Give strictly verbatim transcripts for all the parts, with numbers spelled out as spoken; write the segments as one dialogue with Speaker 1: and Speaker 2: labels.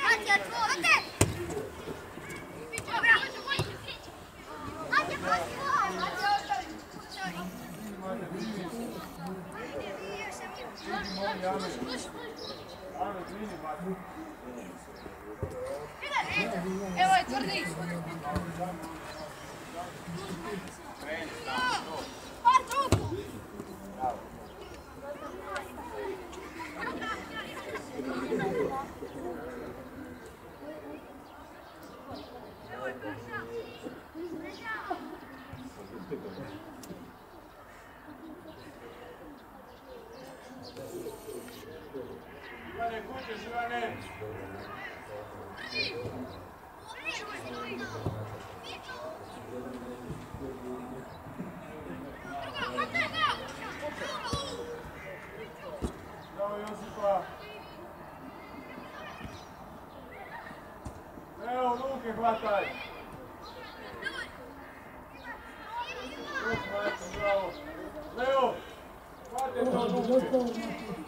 Speaker 1: Evo je tvrdi. Par trupu.
Speaker 2: Ivane, kućeš, Ivane! Bravo, Josipa! Evo, ruke hvataj! Bravo! Leo! Hvate to ruke!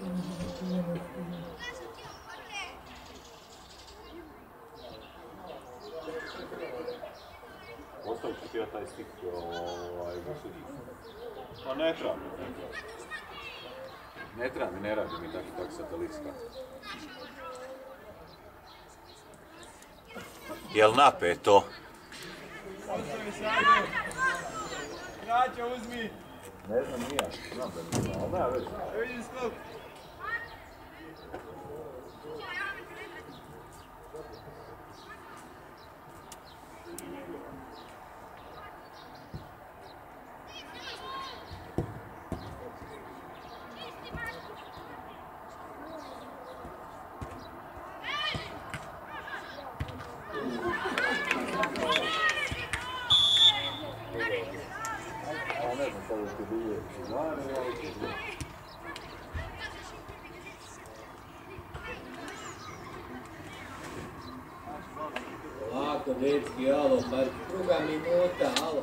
Speaker 3: Ostavit ću ti ja taj stik, ovaj, gusiti. Pa ne treba mi, ne treba. Ne treba mi, ne radi mi tako tak satelitska. Jel napeto?
Speaker 2: Ostavi se, ajde! Kraća, uzmi!
Speaker 3: Ne znam nija, znam da nisam, ali nema već.
Speaker 2: Vidim skok!
Speaker 4: Lako, dečki, alo, pa druga minuta, alo.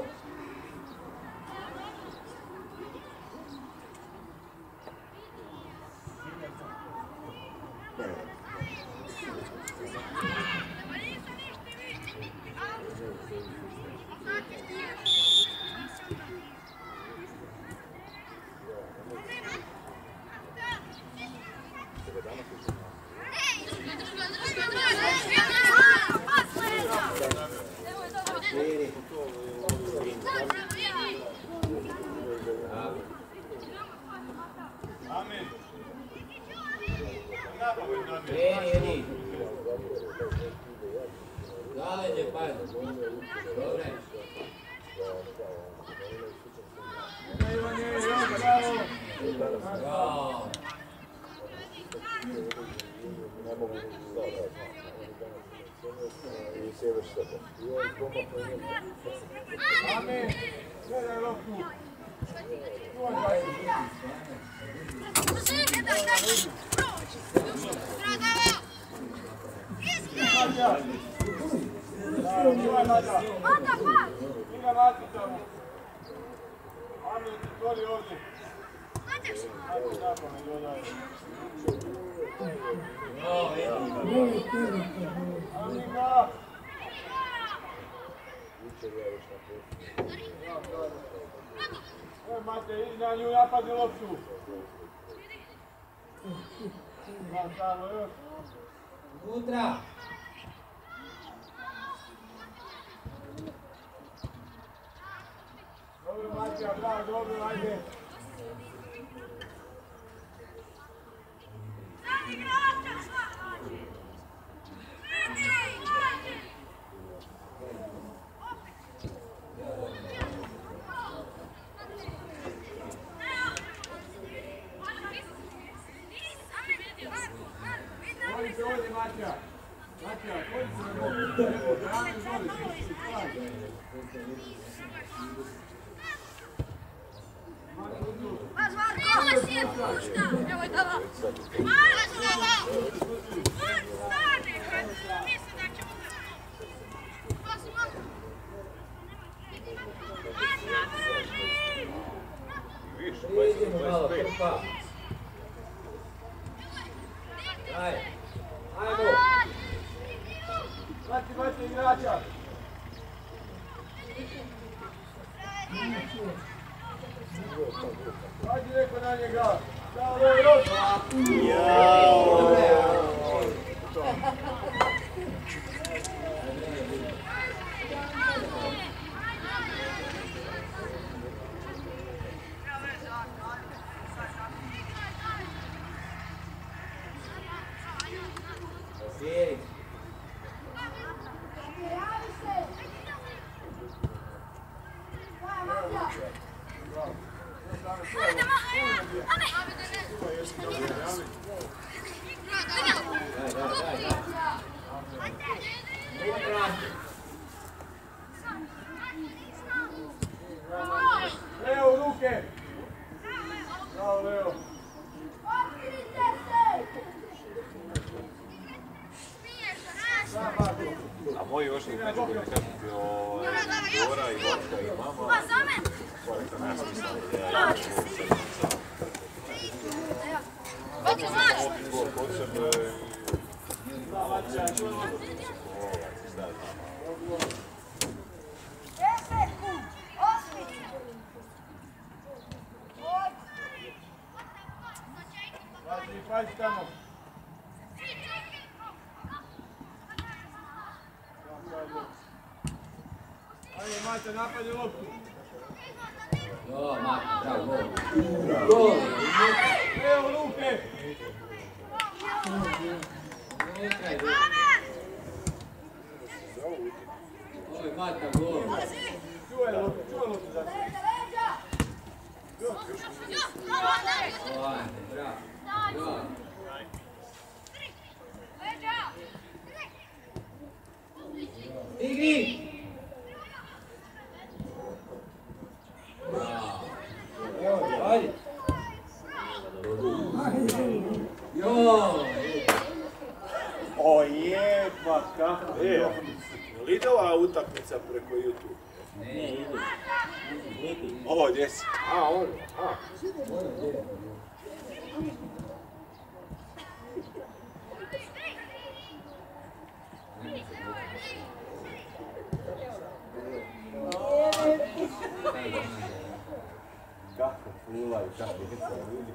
Speaker 4: Eni, eni. Zaleđe, pa. Dobre.
Speaker 2: Ivan je, Ivan, bravo!
Speaker 4: Bravo.
Speaker 3: Ne mogu da i sjeveš sebe. I ovaj pomak na njemu.
Speaker 2: Amen! Gledaj loptu! Iga Mati tamo. Amen, otvori ovdje. Ajde napome, dodaj. Amen ga! Evo Mate, idi na nju, napadi loptu. Znam samo još.
Speaker 4: Unutra.
Speaker 2: Dobro Matija, bravo, dobro, ajde. Koji se ovdje Matija? Matija, koji se ovdje? Bravo, izvoli.
Speaker 1: Evo si je pušta! Evo je dala! Mara slava! Stane! Mislim da ćemo... Pasi, malo! Mara, brži!
Speaker 4: Idemo malo, prpa. Ajde. Ajmo.
Speaker 2: Nemojte igrača. Kaži neko na njega. Dao lej rok. Leo, u ruke! Bravo, Leo!
Speaker 3: A moji još uvijek neću biti nekakvi Dora i Vočka i mama. Koliko nas mislali da ja ću ovo kod sebe
Speaker 2: Pazi, pazi tamo! Ajde, Mate, napadi loptu!
Speaker 4: Jo, Mate, bravo, gol. Gol!
Speaker 2: Leo, ruke!
Speaker 4: Ovo je Mata, gol.
Speaker 2: Čuvaj loptu, čuvaj loptu za se!
Speaker 4: Ovdje, bravo. Bravo. Igri! Bravo. Ajde. Jo!
Speaker 3: O jeba, kako je.
Speaker 5: Je li ide ova utakmica preko YouTube?
Speaker 4: Ne, ide.
Speaker 3: Ovo, gdje si?
Speaker 5: A, ono, a.
Speaker 3: Kako plivaju, kako djeca ljudi.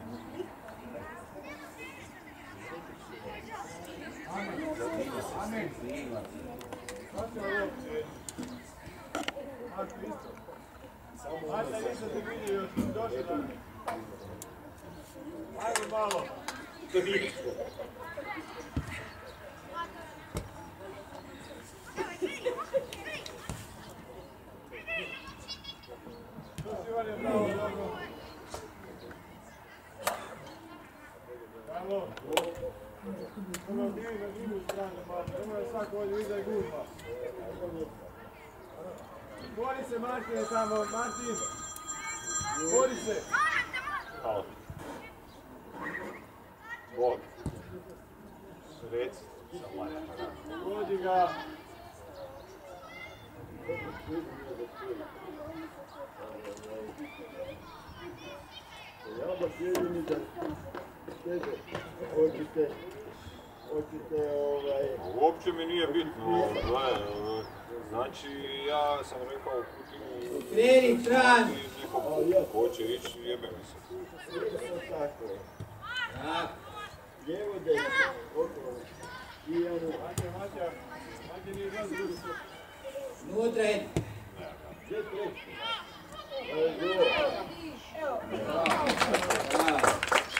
Speaker 2: Amen! Kako je loptu? Mate, isto! Mate, nisam te vidio još, došli da mi! Ajde malo! Ivan je bravo, dobro. Bravo. Ono bili na drugu stranu, Martin. Nemoj svako ovdje iza i gurba. Bori se, Martine, tamo. Martin. Bori se.
Speaker 3: Hvala. Bog. Reci. Samo Marja.
Speaker 2: Vodi ga.
Speaker 6: Ja da sjedim da sjeđe, hoćete, hoćete ovaj...
Speaker 3: Uopće mi nije bitno, gledaj, znači ja sam rekao Kutinu...
Speaker 4: Kreni, Fran!
Speaker 3: Neko hoće ići, jebe mi se.
Speaker 6: Tako je.
Speaker 4: Tako.
Speaker 6: Lijevo desno, okolo. I ono...
Speaker 2: Matija, Matija. Matija nije izlazi drugi se.
Speaker 4: Unutra je.
Speaker 6: Gdje treći? Evo.
Speaker 4: Bravo. Bravo.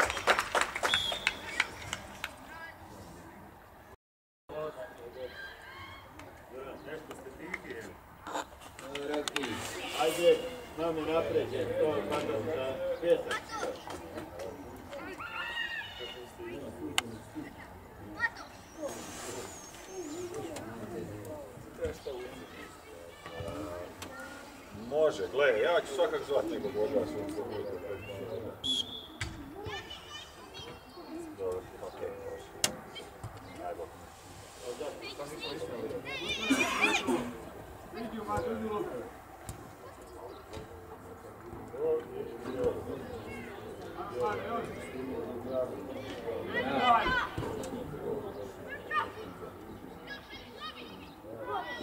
Speaker 4: Roki.
Speaker 6: Ajde, mami naprijed, to kada za pjesak.
Speaker 3: Može, gledaj, ja ću svakak zvat nekog od vas. Dobro, okej, može. Ajde.
Speaker 2: Vidio, Mate, uzmi loptu. Mate, još. Daj.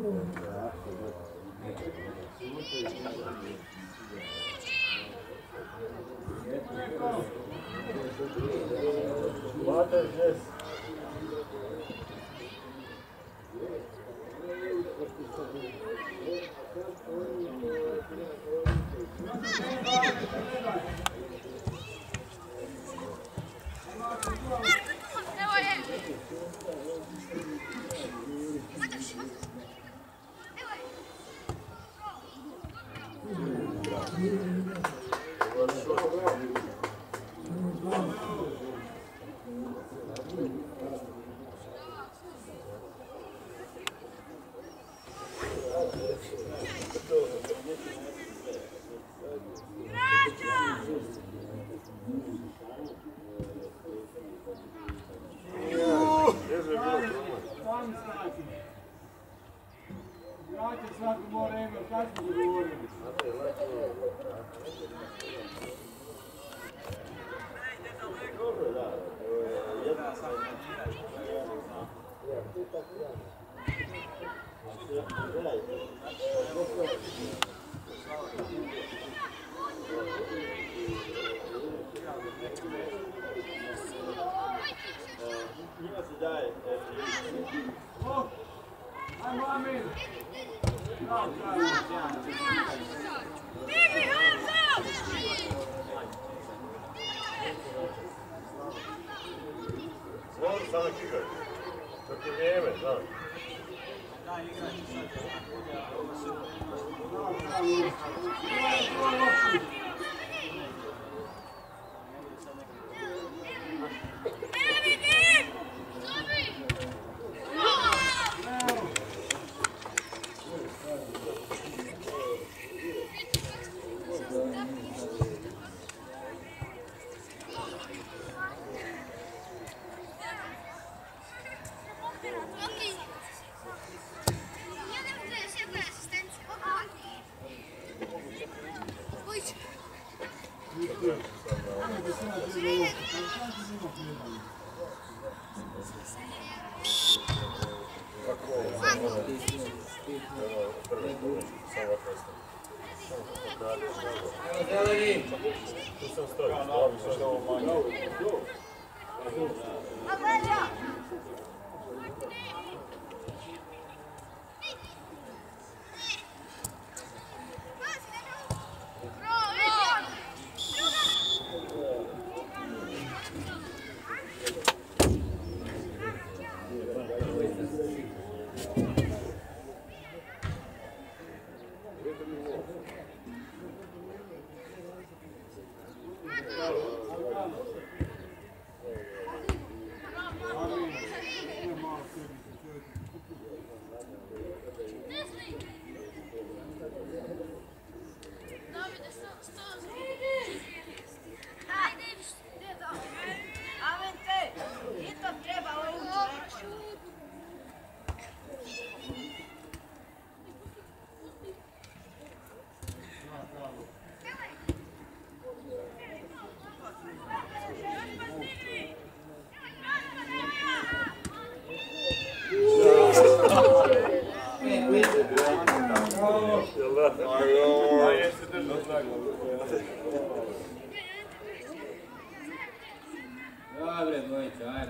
Speaker 4: Dobre, Bojićo, ajmo.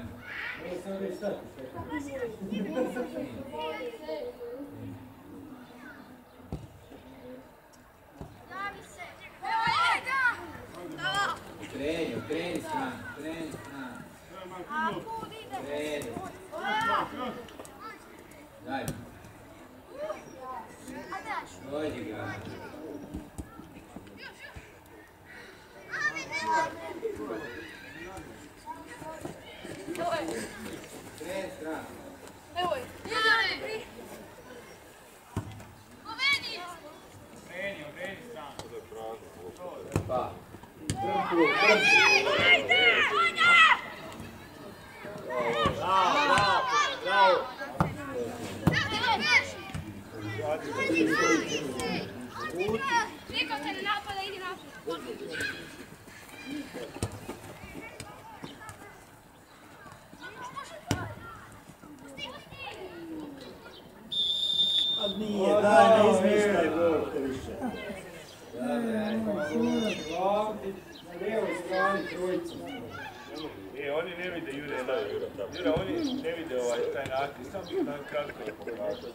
Speaker 4: Kreni, kreni stran, kreni stran. Kreni. Daj. Dođi ga. Kreni stran.
Speaker 1: Evo je.
Speaker 4: Pa. Trpu, trpu.
Speaker 1: Niko te ne napada, idi napred.
Speaker 6: daj, ne izmišljaj Borko više.
Speaker 2: Na lijevoj strani trojica.
Speaker 5: E, oni ne vide Jure, Jure, oni ne vide ovaj taj natpis, sam bih nam kratko je pokazao.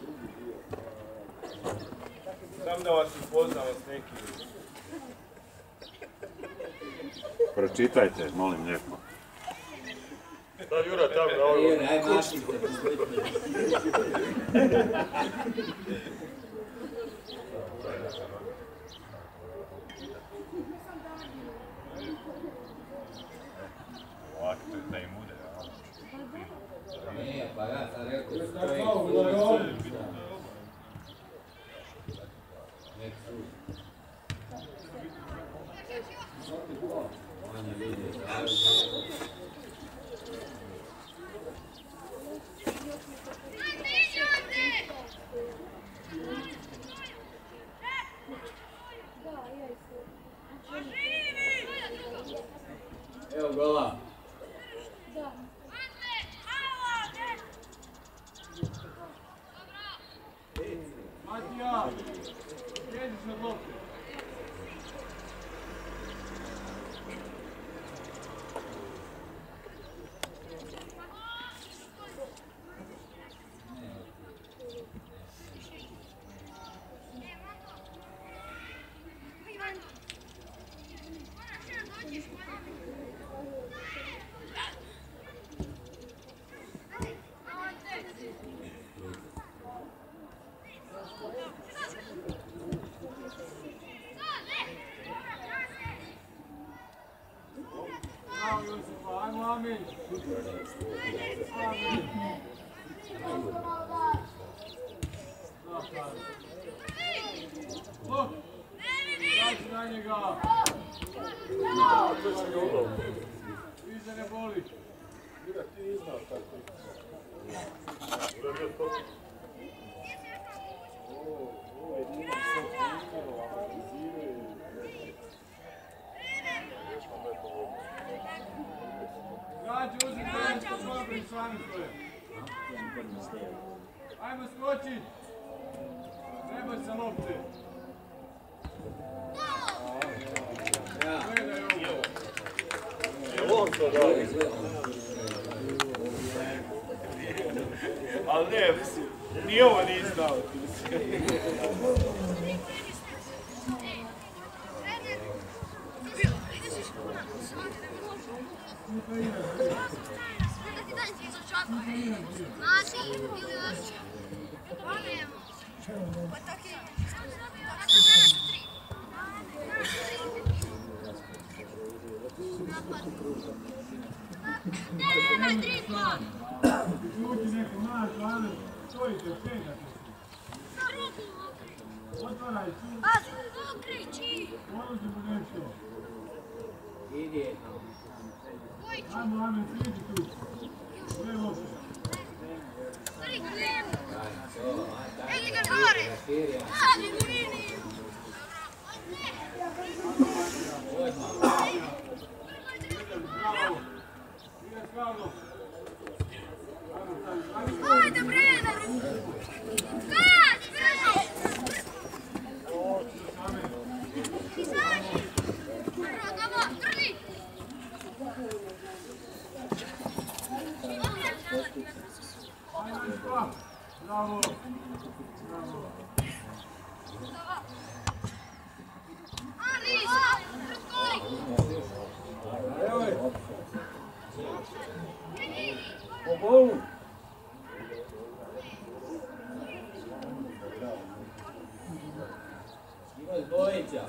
Speaker 5: Sam da vas upoznamo s nekim.
Speaker 3: Pročitajte, molim lijepo.
Speaker 5: Da, Jura, tamo na ovo.
Speaker 4: Jure, aj mašite.
Speaker 3: Ovako, da im ude, a?
Speaker 4: Ne, pa ja sam rekao da
Speaker 2: Da
Speaker 4: stoji.
Speaker 2: kao da je on.
Speaker 4: Nek sudi. On je vidio završeno. Evo gola.
Speaker 2: Matija, sjediš od lopte. Bravo Josipa, ajmo Amin. Amin. Luk, daći na njega. Više ne boli.
Speaker 5: Jura, ti nije znao tako. Ovo je njima sve primjeno, analiziraju.
Speaker 2: Gađi, uzim teren, što svoje prisvani svoje. Ajmo skoči. Neboj se lopte. Gledaj ovo.
Speaker 5: Je on to radi? Ali ne, mislim, ni ovo nije znao.
Speaker 2: Uđi neko naš, ali stojite, čekate. Otvaraj, čuti. Položimo nešto.
Speaker 4: Idi.
Speaker 2: Ajmo, Amin, sjedi tu. Sve lopte. Bravo. Ide Karlo.
Speaker 1: Ajde, Breda! Kač, Breda! Izađi! Bravo, trli!
Speaker 2: Ajde, Bravo. Bravo.
Speaker 1: Ali,
Speaker 2: Evo je. Po golu.
Speaker 4: Ima dvojića.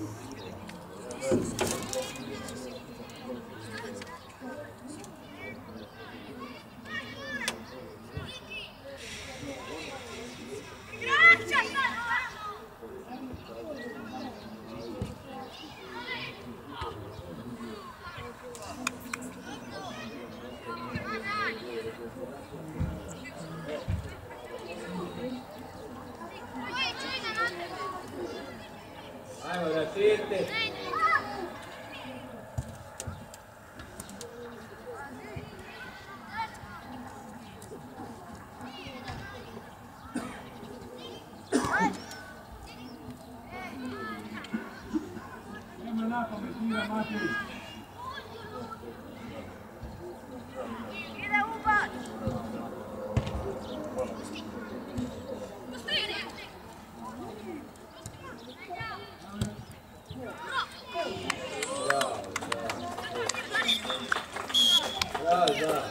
Speaker 4: Ajmo da širite.
Speaker 2: Nema napamet, Mira Matević.
Speaker 1: Ide u bak! Pustiri!
Speaker 4: Da, da.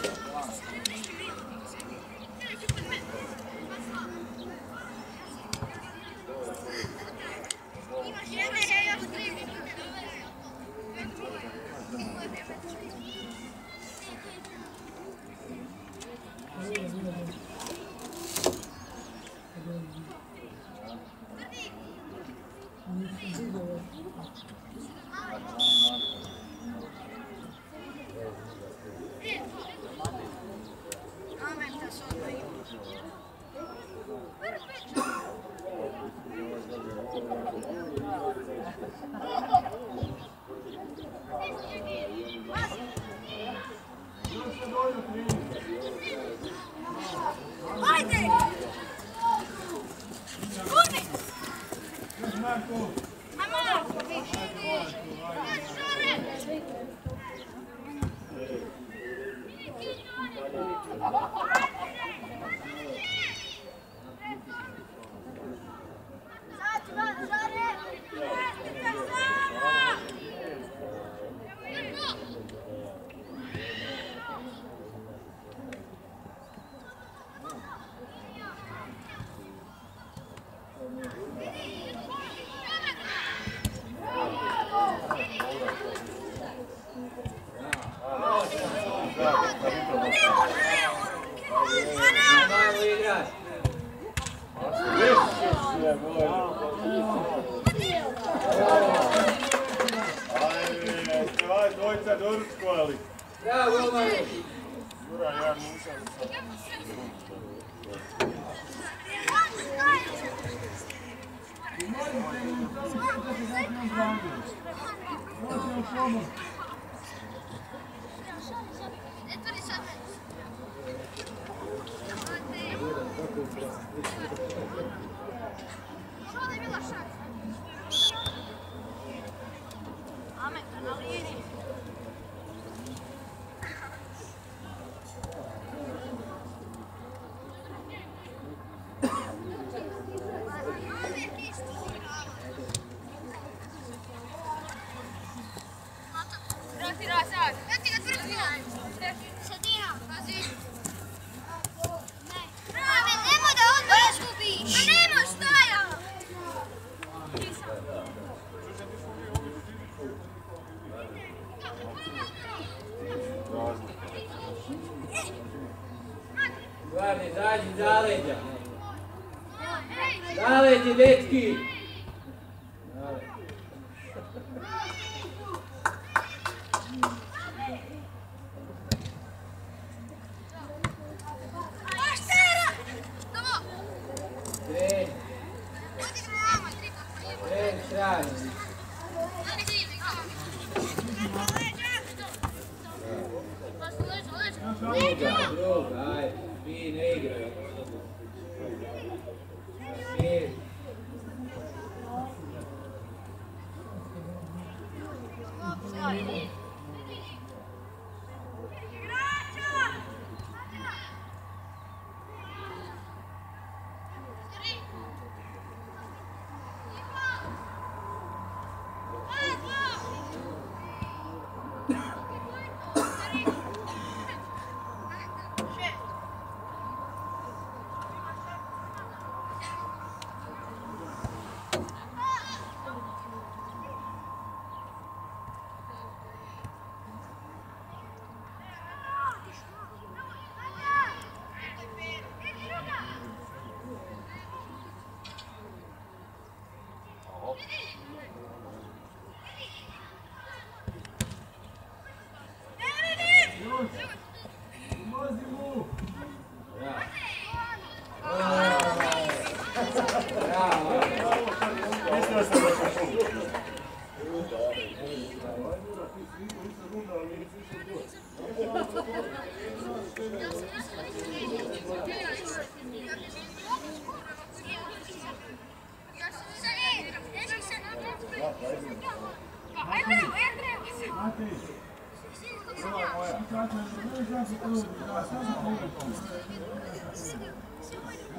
Speaker 1: Ajde! Puni!
Speaker 2: Marko!
Speaker 1: Ajmo! Šore! Sad, Šore! Vestite samo!
Speaker 4: Malo igraš.
Speaker 5: Ajde, ovaj dvojca doručkovali.
Speaker 4: Bravo, Romano.
Speaker 5: Jura, ja nisam sad.
Speaker 1: Eto li sad? Što da je bila šansa? Amen, na liniji. Vrati razad. Vrati ga tvrdi. Sadina. Pazi. Ne. Prave, nemoj da odmah izgubiš. Pa nemoj, staja.
Speaker 4: Glavni, zađi zaleđa. Zaleđi, dečki. Tren. Tren, strani. Druga, druga, ajde. Vi ne igraju. Mir.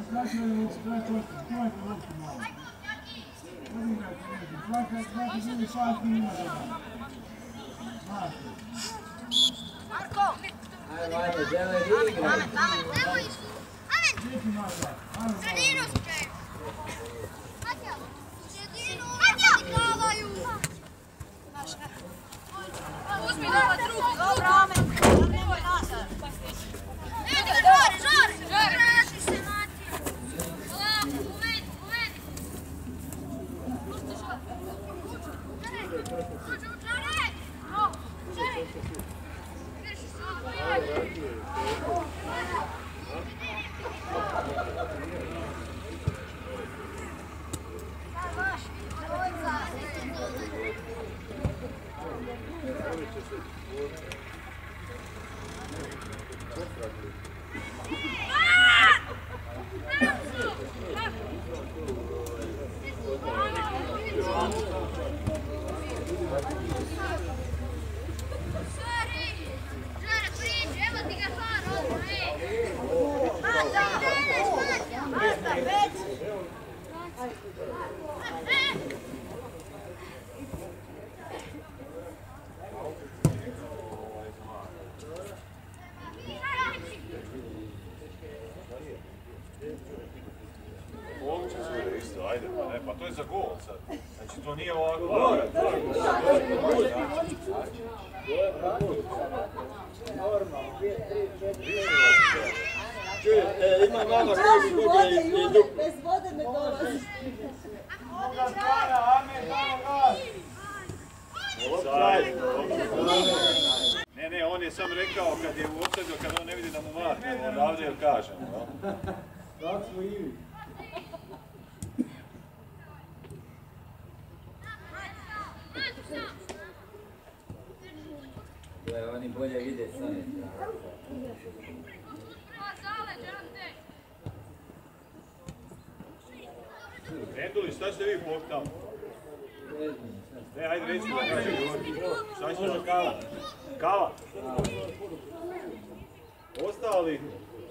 Speaker 4: Ajde, Vanja, žele igrati.
Speaker 1: Nemoj išu. Amen! Sredinu sprem! Sredinu! Izdavaju! Uzmi nova drugi! Dobro, Amen! Nemoj nazad! Nemoj, žore, žore! Žore! Raši se, Matija! Polako, uvedi, uvedi! Pusti žore! Žore! Žore! Žore! Drži se, uvedi!
Speaker 3: Ajde, pa ne, pa to je za gol sad. Znači to nije ovako.
Speaker 6: Čuj, ima mama koji mi bude i duk.
Speaker 7: Bez vode ne dolazi.
Speaker 3: Ne, ne, on je sam rekao kad je u opsadu, kad on ne vidi da mu mahne, odavde joj kažem.
Speaker 6: Tako smo i vi.
Speaker 4: Gle, oni bolje vide s one strane.
Speaker 3: Enduli, šta ste vi bok tamo? Ne, ajde reći da kaže Georgi. Šta ćete da kava? Kava? Ostali?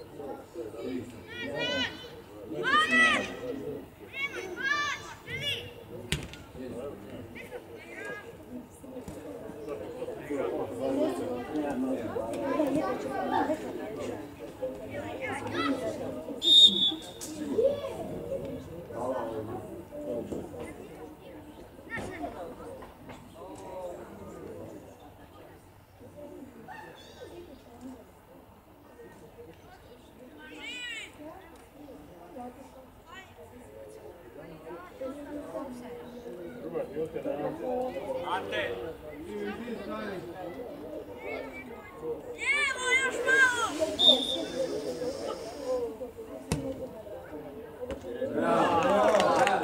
Speaker 5: Ante!
Speaker 1: Evo, još malo!
Speaker 4: Bravo, bravo!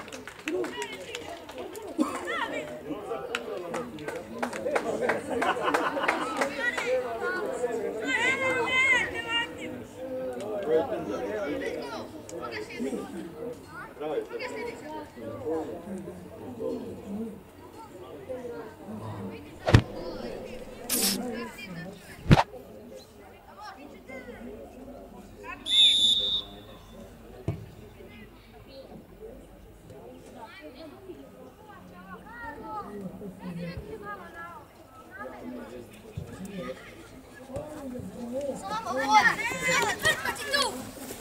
Speaker 1: Samo voda! Sada trpati tu!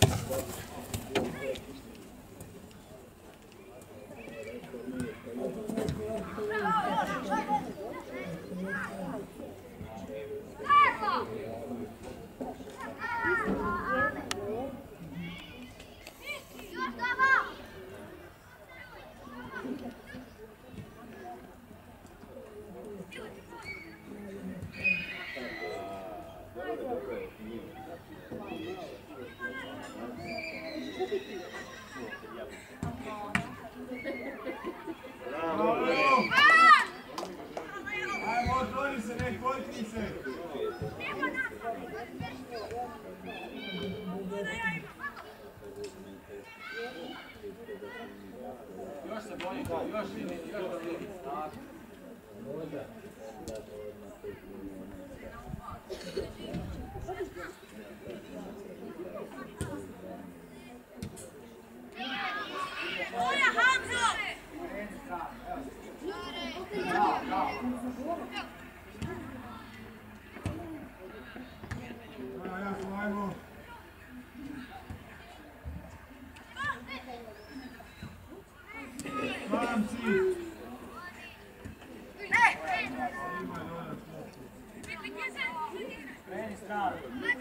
Speaker 2: Ajmo, otvori se, ne kotni se.
Speaker 6: Još se bojim, još i još i tako.
Speaker 2: Sedam cilj.
Speaker 7: Kreni stranu.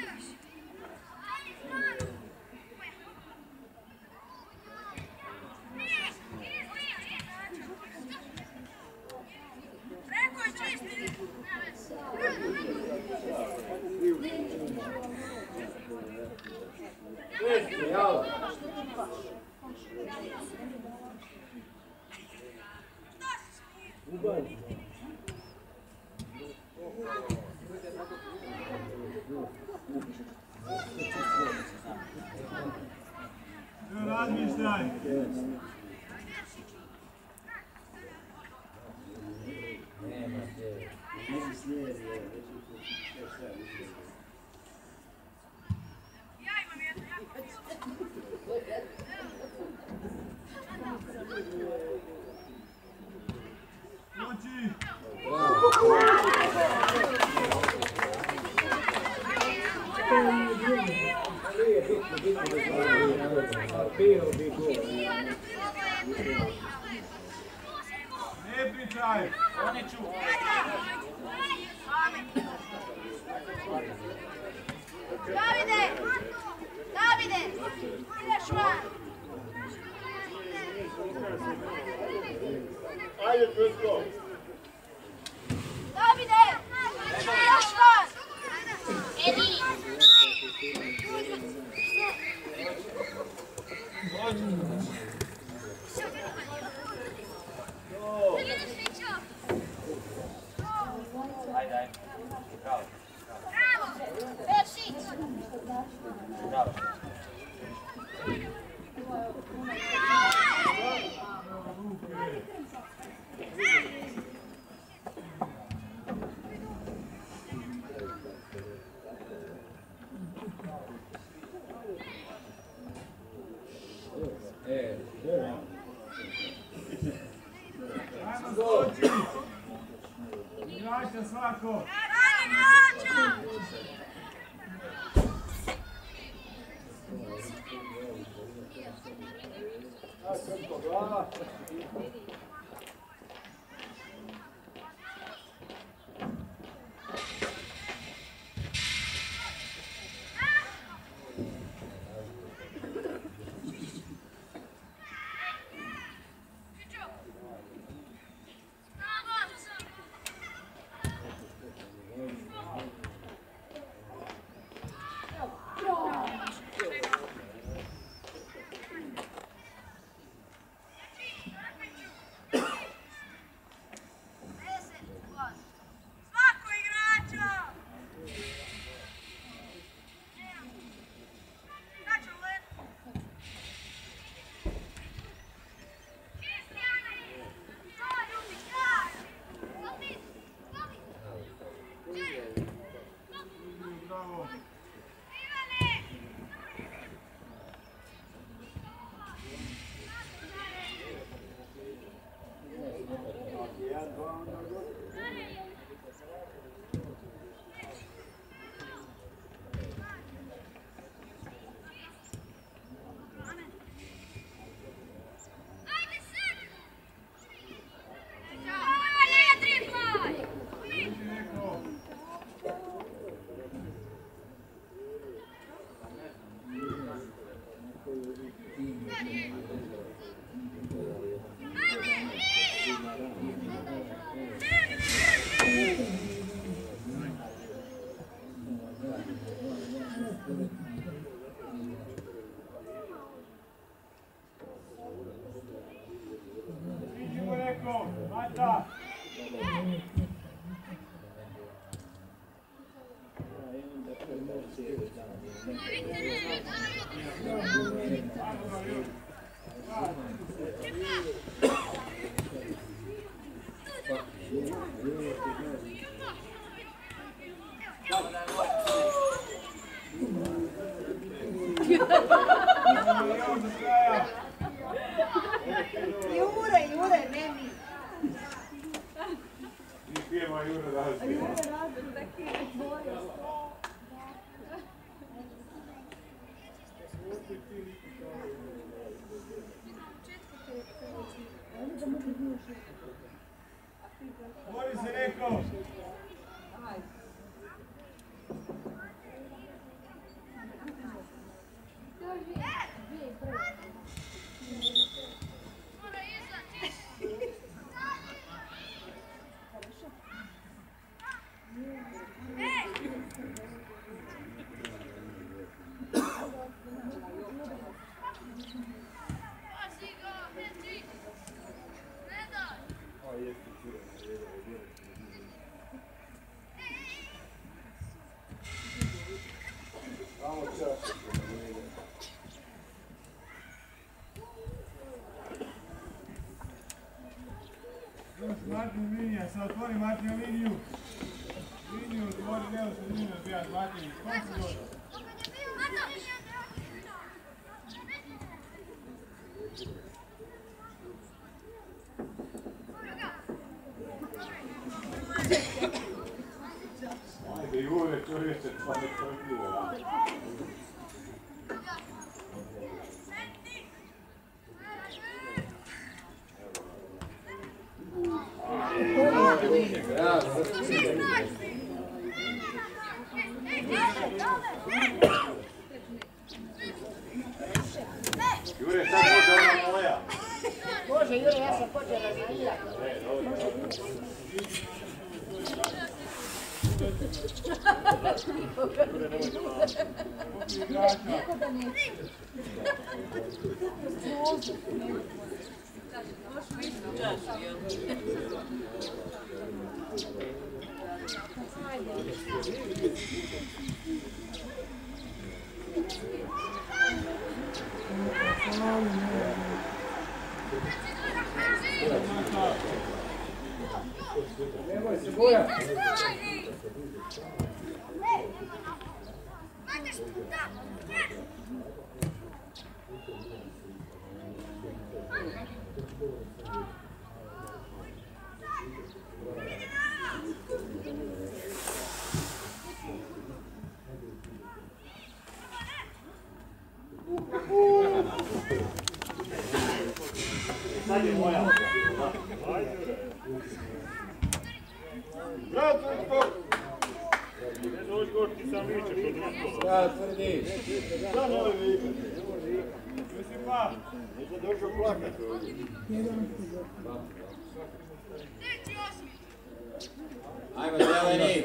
Speaker 2: Razmišljaj. Ne pričaj.
Speaker 7: Oni ču.
Speaker 1: Davide! Davide! Ideš van!
Speaker 6: Ajde, Presko!
Speaker 1: Davide! Ideš van! Edi!
Speaker 7: Ajde, ajde. Bravo.
Speaker 1: Bravo! Peršić!
Speaker 7: Bravo.
Speaker 4: E, dobro.
Speaker 2: Ajmo skoči. Igrača svako.
Speaker 8: Jure, Jure, ne mi.
Speaker 2: Mi pijemo Jure razli.
Speaker 8: Jure razli, taki dvoje.
Speaker 2: Bori se neko! Martin linija, se otvori Martin liniju. Liniju otvori, ne se liniju odbijat Martin. Kom se dođe?
Speaker 3: Ajde Jure, čovječe, pa ne trpilo radi. Jure, sad može ona moja.
Speaker 8: Može, Jure, ja sam počela razvijati. Niko da neće.
Speaker 2: Nemoj se bojati! Sad je moja.
Speaker 5: Bravo, Crnko! Ne dođi gor, ti sam viče kod društvo.
Speaker 4: Da, tvrdi.
Speaker 5: Šta novi viče?
Speaker 2: Josipa!
Speaker 5: Nisam došao plakat ovdje.
Speaker 4: Ajmo, zeleni.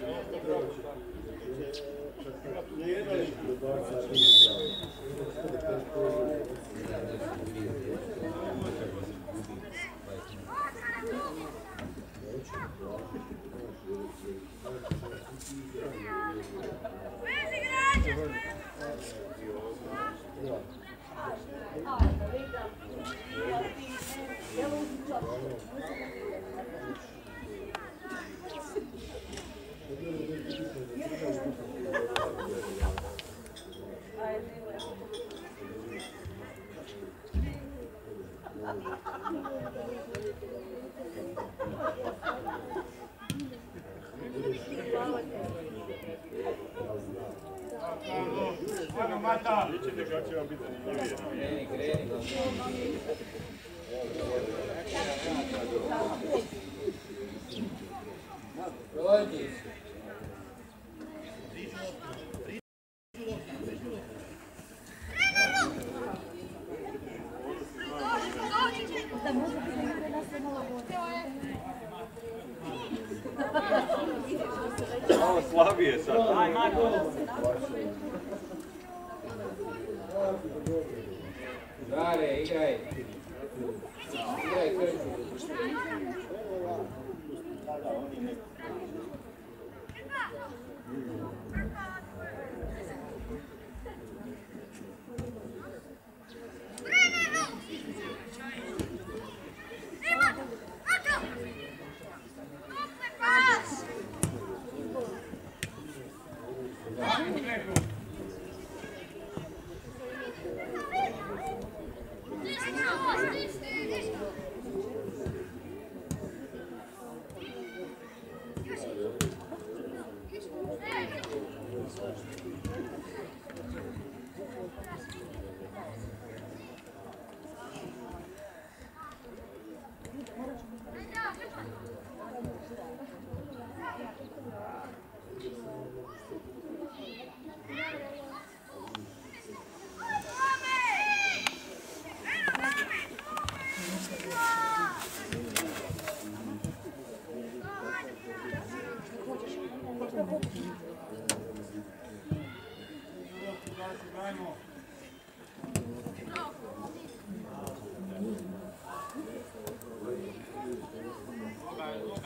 Speaker 2: Ajmo, Mata!
Speaker 5: Vidite kako će vam biti zanimljivije.
Speaker 4: Kreni, kreni. Prođi.
Speaker 3: Malo slabije sad. Aj, Marko!
Speaker 4: Dale, igraj. Igraj, Krnko.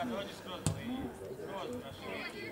Speaker 5: Dođi skroz na liniju. Skroz na liniju.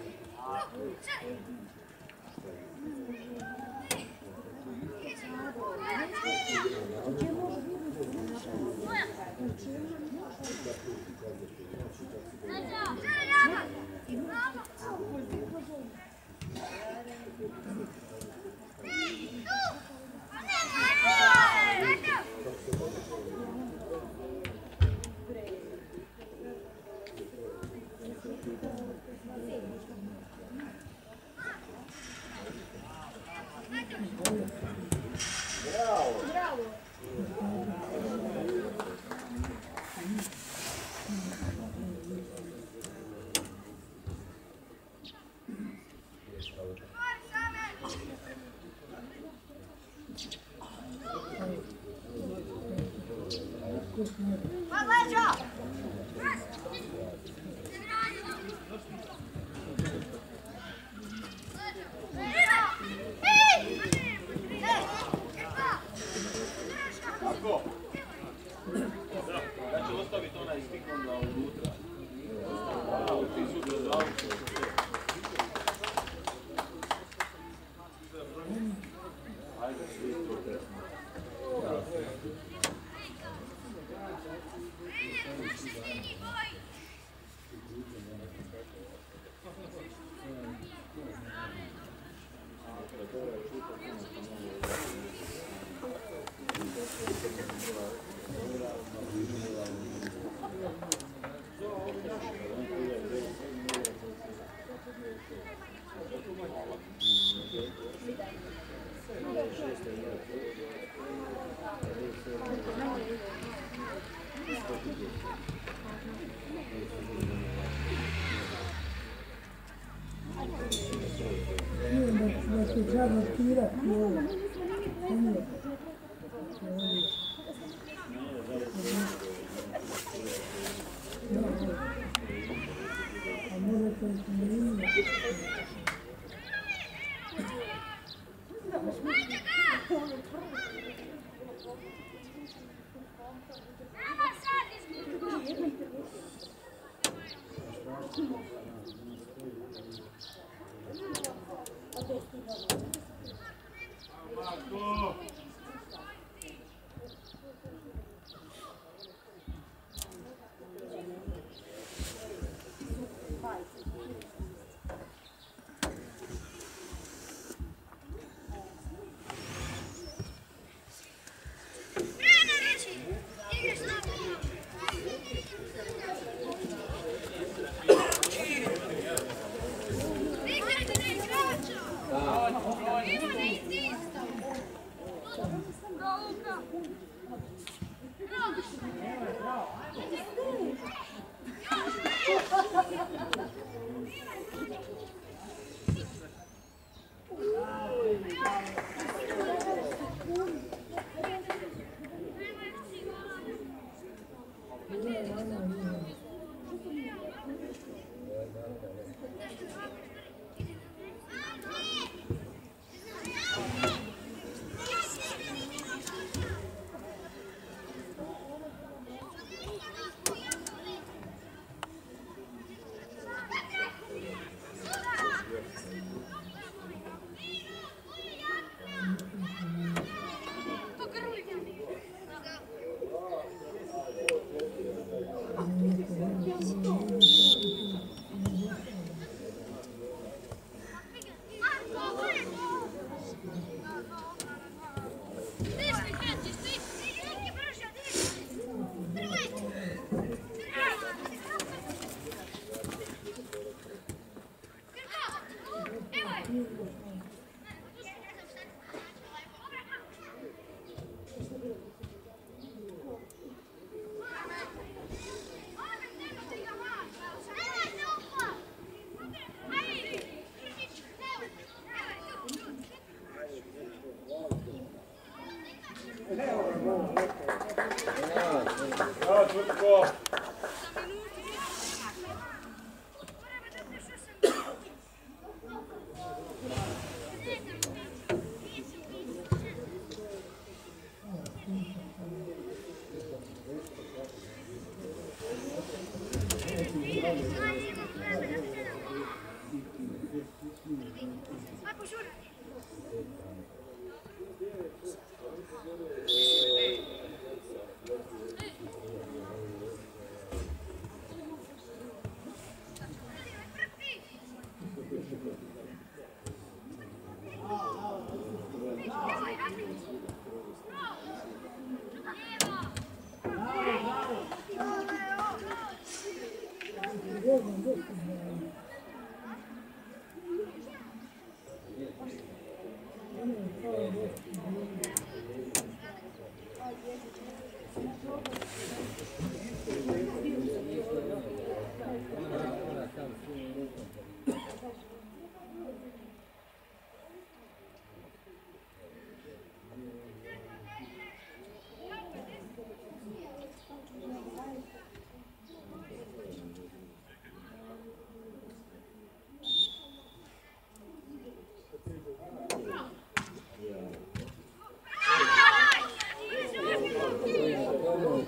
Speaker 2: Hvala.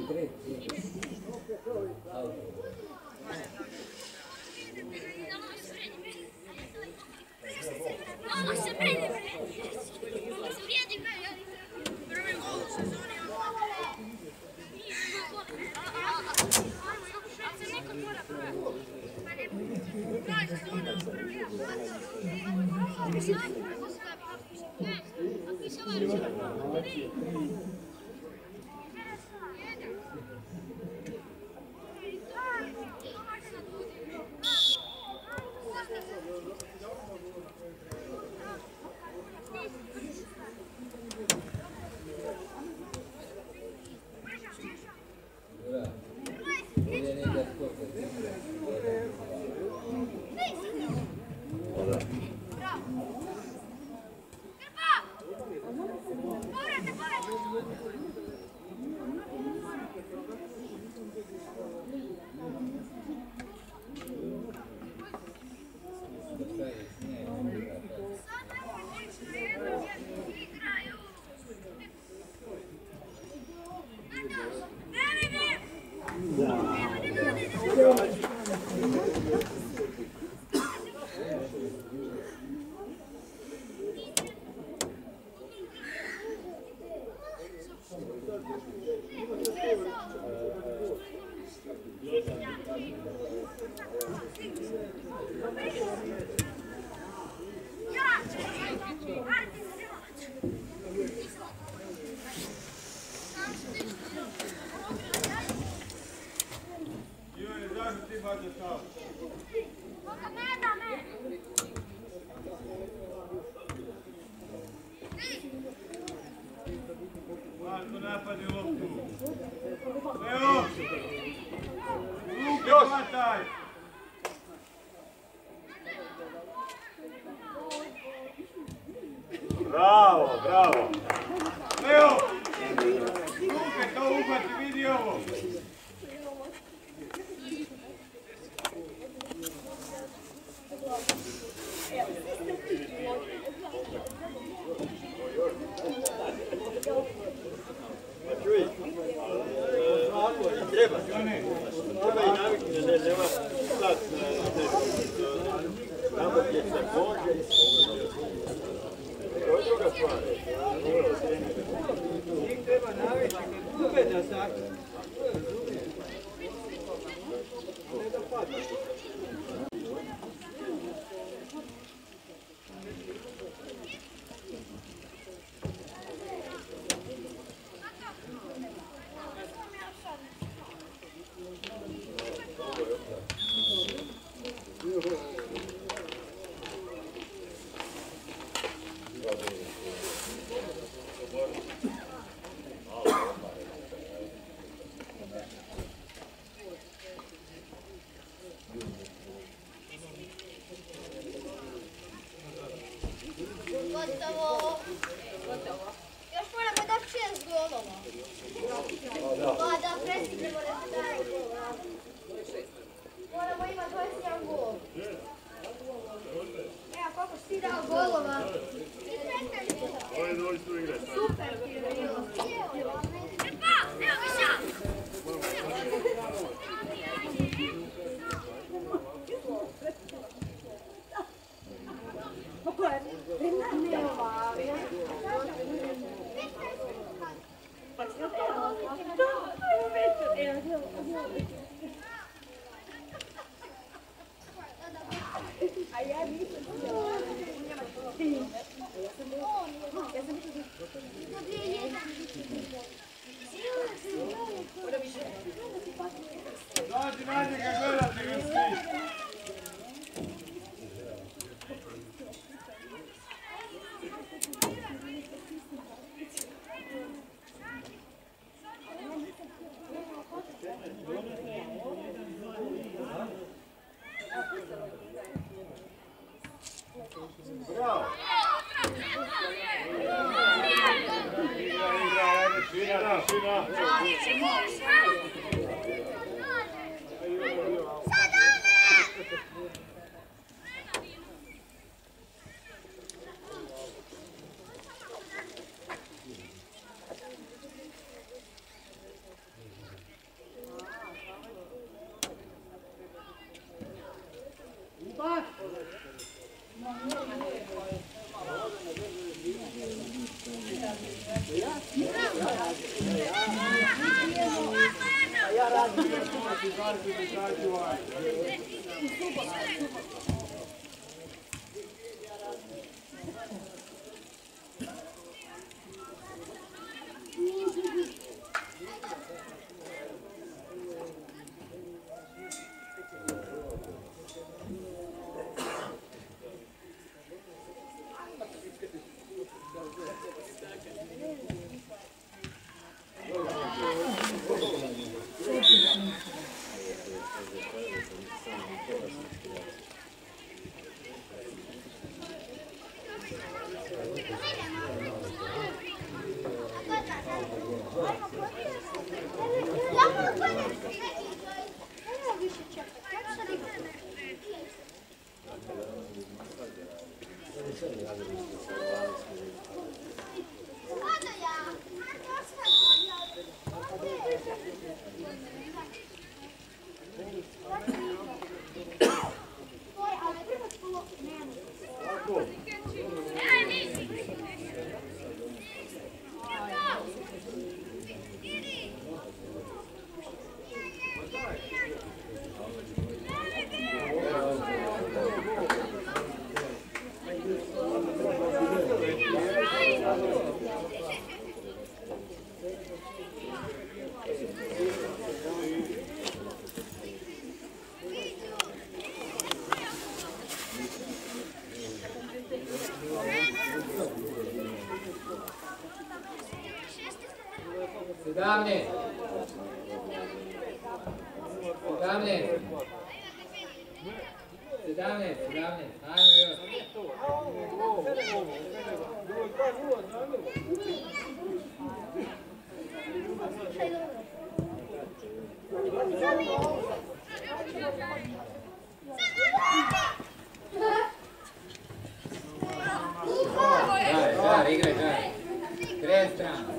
Speaker 1: Ono se prede, ono se vrijedi, prvi gol u sezoni. Ali se neko mora pravi. Ma ne bude. Pravi sezona, prvi gol. Ako se
Speaker 2: Marko napadi loptu. Evo! Luka, hvataj!
Speaker 3: Bravo, bravo!
Speaker 2: Evo! Luka, to uhvati, vidi ovo!
Speaker 6: Treba, treba i navikne, ne, nema sad, tamo gdje se može, to je druga stvar. Njih treba navikne, kad gube da sakre, to je razumije. Ne da pada.
Speaker 1: Gotovo. Još moramo da šest golova. Pa da prestignemo rezultat. Moramo imati dvadeset jedan gol. Evo koliko si ti dao golova. Super ti je bilo. Epa, evo ga sad.
Speaker 8: A ja nisam
Speaker 2: Dođi na njega, gledate ga svi!
Speaker 3: Bravo!
Speaker 2: Tišina, tišina!
Speaker 9: sedamnaest. sedamnaest. sedamnaest, sedamnaest. Ajmo još. Žar, žar, igraj, žar. Kren stranu.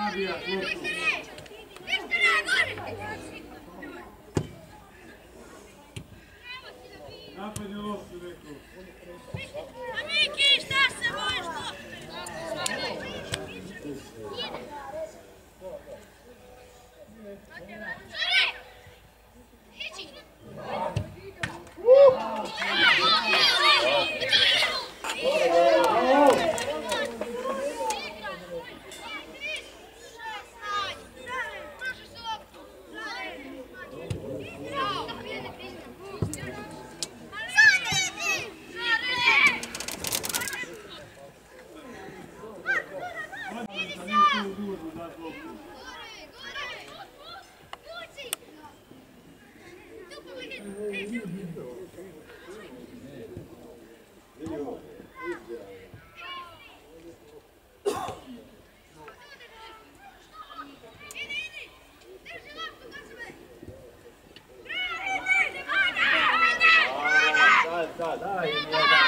Speaker 2: nabija klopku. Napad je loptu, rekao.
Speaker 1: A Miki, šta se bojiš lopte?
Speaker 6: Sad, sad, daj,